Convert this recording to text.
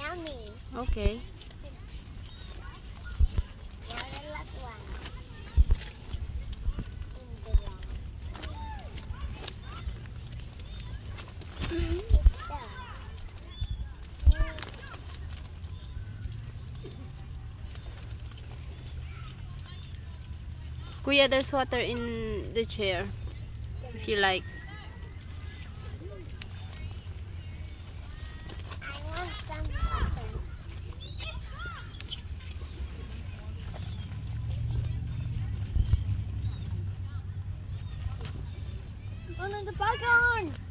yummy. Okay. Now the last one. In the last. It's done. Kuya, there's water in the chair. If you like. I want some water. Oh no, the bug on!